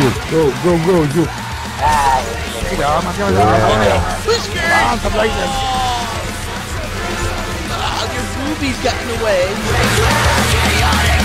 Go, go, go, you. Whiskers! Your boobies got in the way.